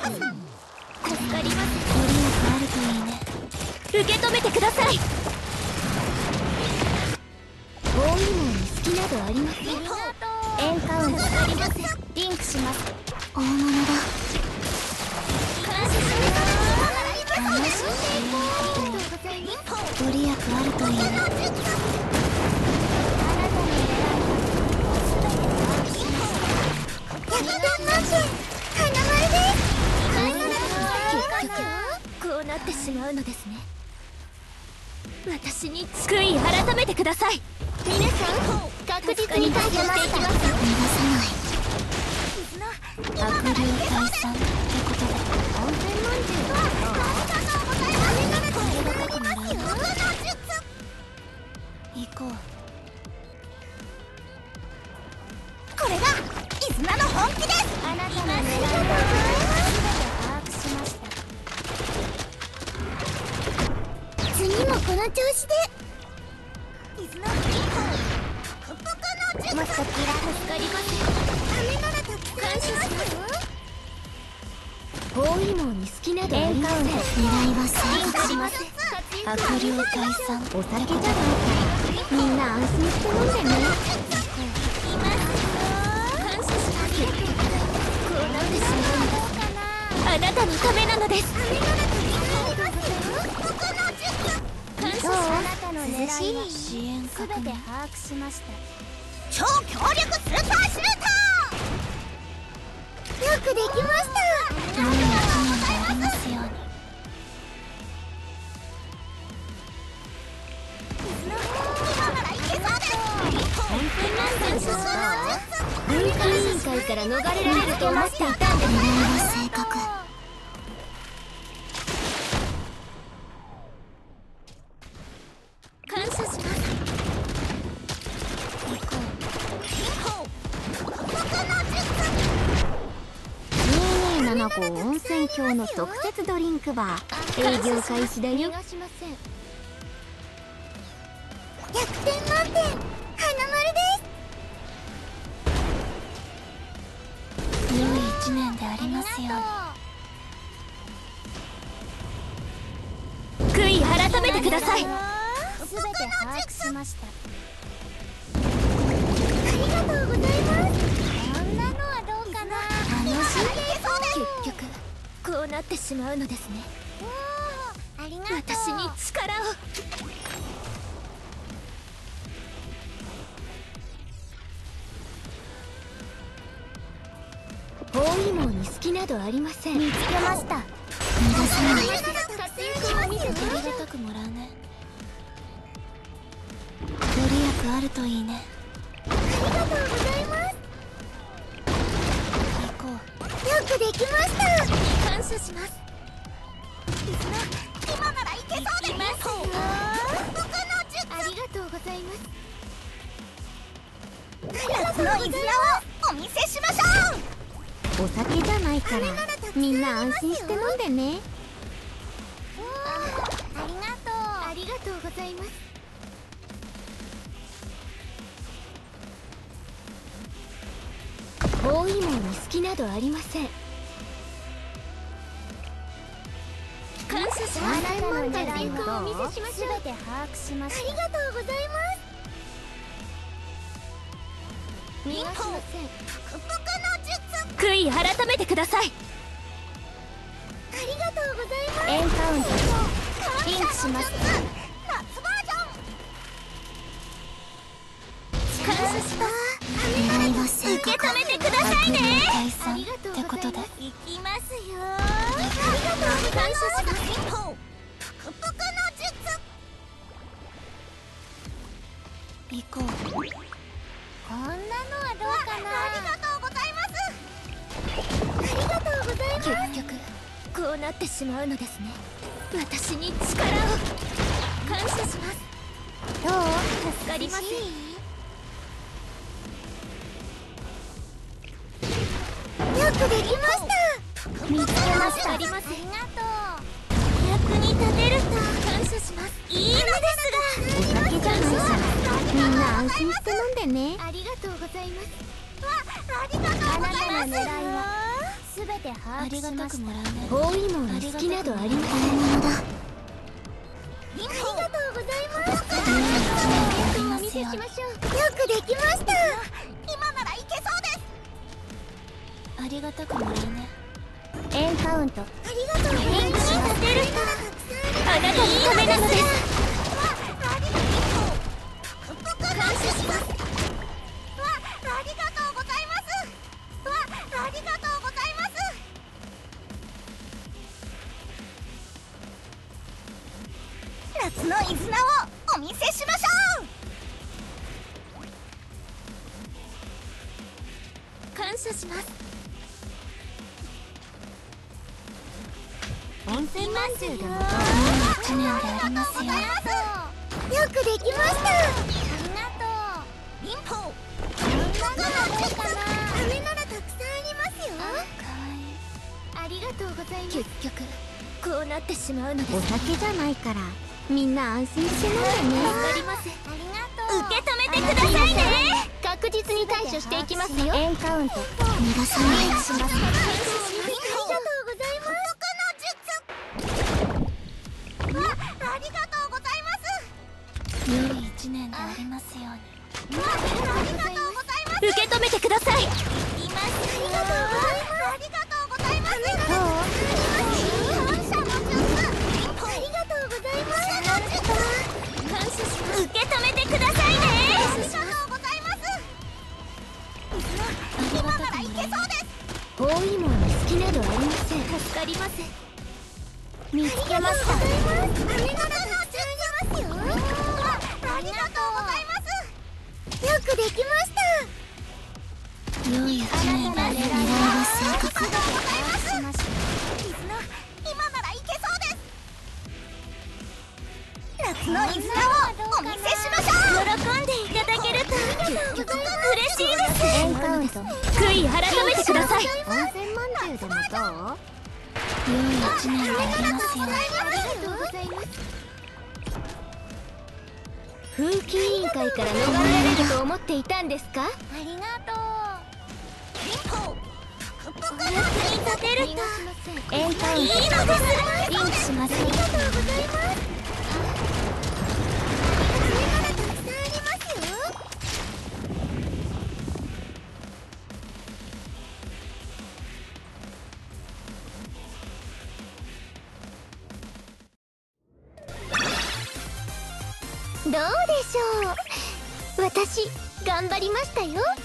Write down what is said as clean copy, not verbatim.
助かります。ご利益あるといいね。受け止めてください。包囲網に隙などありません。エンカウントあります。リンクします。大物だ。感謝します。ご利益あるといいね。こうなってしまうのですね。私に悔い改めてください。皆さん確実に対処していきます。逃がさない。悪霊退散ってことで温泉まんじゅうは行こう。これがイズナの本気です。あなたの狙いを把握しました。次もこの調子で。イズナもっとキラ助かります。ためならたくさんありますよ。包囲網に好きなどありません。狙いは正確します。悪霊退散お酒じゃないからみんな安心して飲んでね。あなたのためなのです。どう？あなたの狙いは支援すべて把握しました。超強力スーパーシューター。よくできました。良い一年でありますように。文化委員会から逃れられると思っていたんで。狙いは正確。感謝します。227号温泉郷の特設ドリンクバー営業開始だよ。100点満点花丸です。良い一年でありますように。悔い改めてください。すべて把握しました。ありがとうございます。こんなのはどうかな。楽しい。結局こうなってしまうのですね。ありがとう。私に力を。包囲網に隙などありません。見つけました。逃がさない。活躍を見せてありがたくもらうね。ご利益あるといいね。ありがとうございます。行こう。よくできました。感謝します。今ならいけそうです。ありがとうございます。夏のイズナをお見せしましょう。お酒じゃないからみんな安心して飲んでね。ありがとう。ありがとうございます。包囲網に隙などありません。感謝します。あなたの狙いをお見せしましょう。全て把握しました。ありがとうございます。逃がしません。悔い改めてください。ありがとうございます。エンカウントリンクします。夏バージョン。感謝します。狙いは正確。受け止めてくださいね。ありがとうってことで行きますよ。ありがとう。感謝します。行こう。こんなのはどうかな。ありがとうございます。ありがとうございます。結局こうなってしまうのですね。私に力を。感謝します。どう？助かります。よくできました。見つけました。ありがとう。役に立てると感謝します。いいのですが。お酒じゃないからみんな安心して飲んでね。ありがとうございます。ありがとうございます。あなたの狙いはすべてて把握しました。 包囲網は好きなどありません。 ありがとうございます。お見せしましょう。よくできました。今ならいけそうです。 ありがたくもらうね。 エンカウント。ありがとうございます。 あなたのためなのです。 感謝します。ありがとうございます。ありがとうございます。夏のイズナをお見せしましょう。感謝します。温泉まんじゅうでも1年でありますよ。 よくできました。ありがとう。リンポ飴ならたくさんありますよ。ありがとうございます。 結局こうなってしまうのです。 お酒じゃないからみんな安心して飲んでね。 わかります。 ありがとう。 受け止めてくださいね。確実に対処していきますよ。 エンカウント逃がさないようにします。 ありがとうございます。ありがとうございます。 良い一年でありますように。 ありがとうございます。 受け止めてください。 ありがとうございます。ありがとうございます。感謝の術。ありがとうございます。 感謝します。受け止めてくださいね。 ありがとうございます。今ならいけそうです。 包囲網は好きなどありません。助かります。見つけました。 ありがとうございます。ありがとうございます。よくできました。 良い一年であり狙いは正確。 今ならいけそうです。夏のイズナをお見せしましょう。 喜んでいただけると嬉しいです。 エンカウント。 悔い改めてください。 温泉まんじゅうでもどう？ 良い一年でありますように。 ありがとうございます。 風紀委員会から逃れられると思っていたんですか？ ありがとう。リンポお役に立てるとエンカウント。 いいのです。リンクします。 ありがとうございます。あれならたくさんありますよ。どうでしょう。私頑張りましたよ。